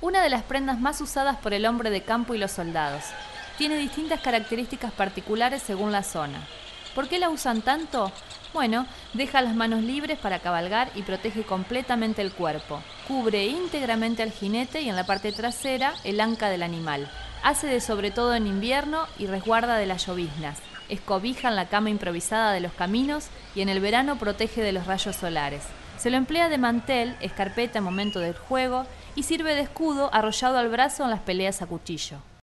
Una de las prendas más usadas por el hombre de campo y los soldados. Tiene distintas características particulares según la zona. ¿Por qué la usan tanto? Bueno, deja las manos libres para cabalgar y protege completamente el cuerpo. Cubre íntegramente al jinete y en la parte trasera el anca del animal. Hace de sobre todo en invierno y resguarda de las lloviznas. Escobija en la cama improvisada de los caminos y en el verano protege de los rayos solares. Se lo emplea de mantel, escarpeta en momento del juego y sirve de escudo arrollado al brazo en las peleas a cuchillo.